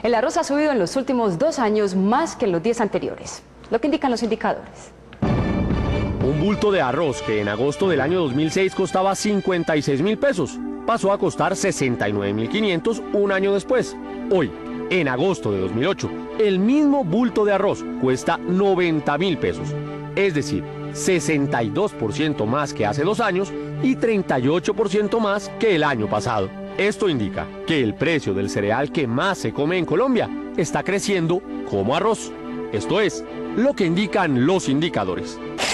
El arroz ha subido en los últimos 2 años más que en los 10 anteriores, lo que indican los indicadores. Un bulto de arroz que en agosto del año 2006 costaba 56.000 pesos, pasó a costar 69.500 un año después. Hoy, en agosto de 2008, el mismo bulto de arroz cuesta 90.000 pesos, es decir, 62% más que hace 2 años y 38% más que el año pasado. Esto indica que el precio del cereal que más se come en Colombia está creciendo como arroz. Esto es lo que indican los indicadores.